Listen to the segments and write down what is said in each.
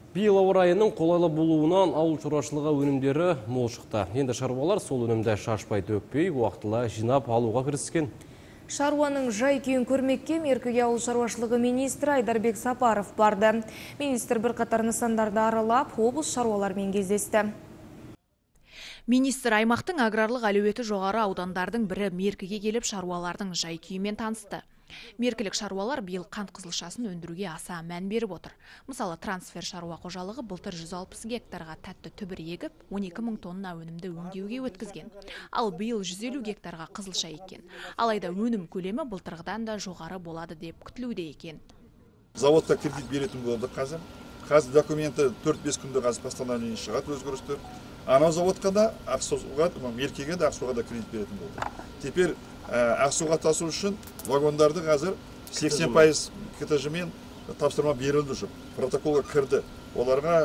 Биыл ауа райының қолайлы болуынан ауыл шаруашылығы өнімдері мол шықты. Енді шаруалар сол өнімді шашпай төкпей, уақытылы жинап алуға кіріскен. Шаруаның жай-күйін көрмекке Меркіге ауыл шаруашылығы министрі Айдарбек Сапаров барды. Министр бірқатар нысандарды аралап, облыс шаруалармен кездесті. Министр аймақтың аграрлық әлеуеті жоғары аудандардың бірі Меркіге келіп шаруалардың жай-күйімен танысты. Меркілік шаруалар биыл қант қызылшасын өндіруге аса мән беріп отыр. Мысалы, трансфер шаруа қожалығы былтыр 160 гектарға тәтті түбір егіп, 12 мың тонна өнімді өңдеуге өткізген. Ал биыл 150 гектарға қызылша еккен. Алайда өнім көлемі былтырғыдан да жоғары болады деп күтілуде екен. Заводқа кредит беретін болды қазір. Қазір документі 4-5 күнде қазір постановление шығады өзгерістер. Анау заводқа да, Ақсуға, Меркеге де Ақсуға да кредит беретін болды. Теперь Ақсуға тасу үшін вагондарды қазір 80% КТЖ-мен тапсырма берілді жүр. Протоколға кірді. Оларға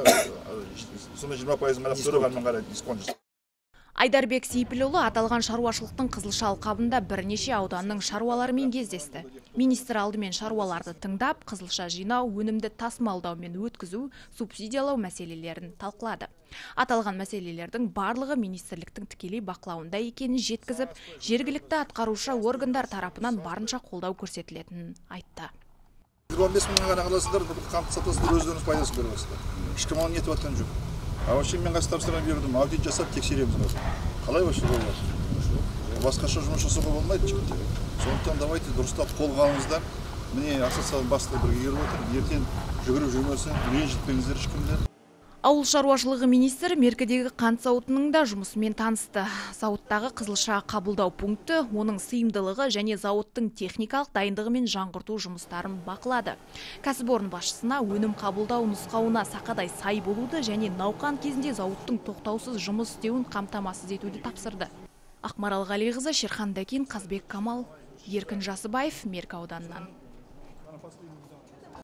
20% ғана қарай дисконт жасайды. Айдарбек Сейпілұлы аталған шаруашылықтың қызылша алқабында бірнеше ауданның шаруаларымен кездесті. Министр алдымен шаруаларды тыңдап, қызылша жинау, өнімді тасымалдау мен өткізу, субсидиялау мәселелерін талқылады. Аталған мәселелердің барлығы министрліктің тікелей бақылауында екенін жеткізіп, жергілікті атқарушы органдар тарапынан барынша қолдау көрсетілетінін айтты. 15 мың ғана қаласыздар, қант сатасыздар, өздеріңіз пайдасын көріп отырсыздар. Ешкім оны нетіп жатқан жоқ. Вообще мен қазір тапсырма бердім, аудит жасап тексереміз қазір. Қалай вообще болады? Басқаша жұмыс жасауға болмайды жігіттер. Сондықтан давайте дұрыстап қолға алыңыздар. Міне ассоциацияның бастығы бірге келіп отыр. Ертең жүгіріп жүрмесін, ренжітпеңіздер ешкімді. Ауыл шаруашылығы министрі Меркідегі қант зауытының да жұмысымен танысты. Зауыттағы қызылша қабылдау пункті, оның сыйымдылығы және зауыттың техникалық дайындығы мен жаңғырту жұмыстарын бақылады. Кәсіпорын басшысына өнім қабылдау нұсқауына сақадай сай болуды және науқан кезінде зауыттың тоқтаусыз жұмыс істеуін қамтамасыз етуді тапсырды. Ақмарал Ғалиқызы, Шерхан Дәкен, Қазбек Камал, Еркін Жасыбаев, Меркі ауданынан.